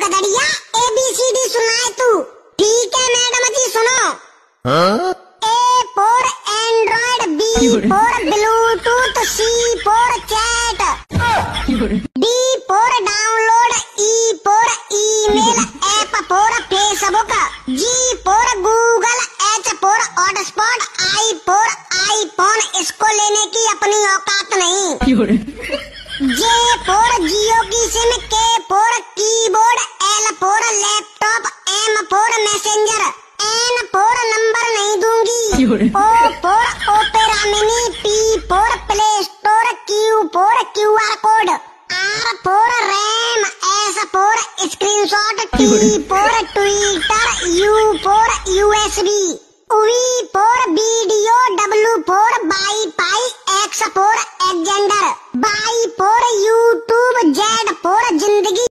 गधड़िया ABCD सुनाए तू। ठीक है मैडम जी सुनो। A for Android, B for Bluetooth, C for chat, D for download, E for email, F for Facebook, G for Google, H for hotspot, I for iPhone। इसको लेने की अपनी औकात नहीं। J for जियो की sim, K for keyboard, L for laptop, M for messenger, N for number नहीं दूंगी, O for Opera Mini, P for Play Store, Q for QR code, R for RAM, S for screenshot, T for Twitter, U for USB, V for video, W for wifi, X for